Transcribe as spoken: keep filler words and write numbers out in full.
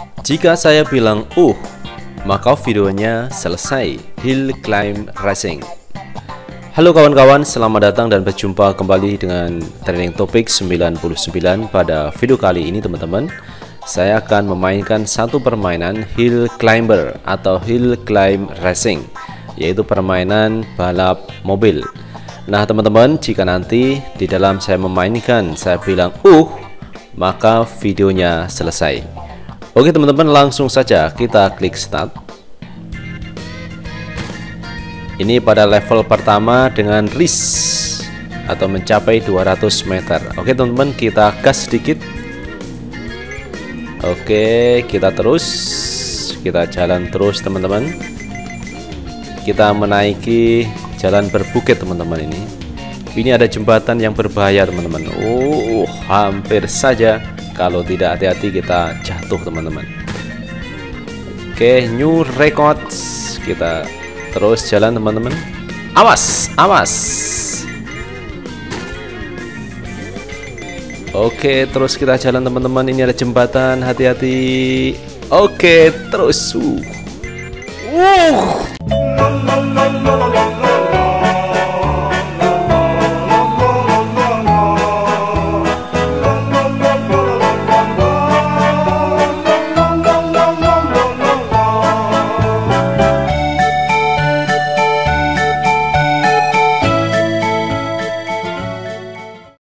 Jika saya bilang uh, maka videonya selesai. Hill climb racing. Halo kawan-kawan, selamat datang dan berjumpa kembali dengan trending topik sembilan puluh sembilan. Pada video kali ini teman-teman, saya akan memainkan satu permainan hill climber atau hill climb racing, yaitu permainan balap mobil. Nah teman-teman, jika nanti di dalam saya memainkan saya bilang uh, maka videonya selesai. Oke teman-teman, langsung saja kita klik start. Ini pada level pertama dengan race atau mencapai dua ratus meter. Oke teman-teman, kita gas sedikit. Oke, kita terus, kita jalan terus teman-teman. Kita menaiki jalan berbukit teman-teman. Ini ini ada jembatan yang berbahaya teman-teman. Oh, hampir saja kalau tidak hati-hati kita jatuh teman-teman. Oke, new records. Kita terus jalan teman-teman. Awas, awas. Oke, terus kita jalan teman-teman. Ini ada jembatan, hati-hati. Oke, terus. Uh. Uh.